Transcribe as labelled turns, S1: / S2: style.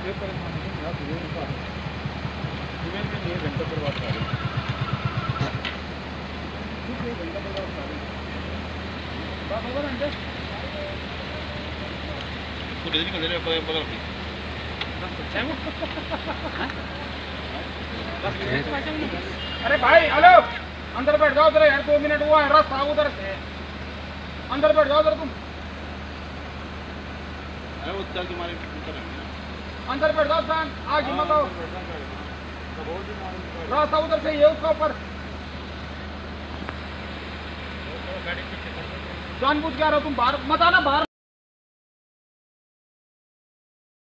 S1: घंटा पर बात कर अरे भाई हेलो, अंदर बैठ जाओ जरा यार, 2 मिनट हुआ है, रास्ता उधर से अंदर बैठ जाओ जरा तुम। अंदर बैठ जाओ सान, आगे मत आओ, रास्ता उधर से ये उसका ऊपर जानबूझ के आ रहे हो तुम, बाहर मत आना, बाहर